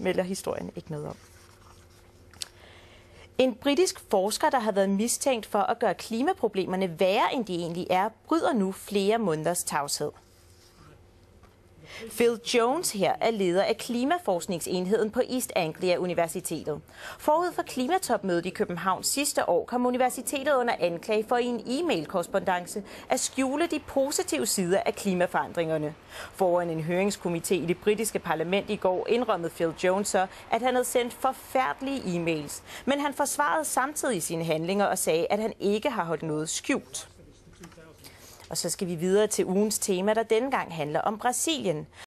melder historien ikke noget om. En britisk forsker, der har været mistænkt for at gøre klimaproblemerne værre, end de egentlig er, bryder nu flere måneders tavshed. Phil Jones her er leder af klimaforskningsenheden på East Anglia Universitetet. Forud for klimatopmødet i København sidste år kom universitetet under anklage for i en e-mail-korrespondance at skjule de positive sider af klimaforandringerne. Foran en høringskomité i det britiske parlament i går indrømmede Phil Jones så, at han havde sendt forfærdelige e-mails. Men han forsvarede samtidig sine handlinger og sagde, at han ikke har holdt noget skjult. Og så skal vi videre til ugens tema, der denne gang handler om Brasilien.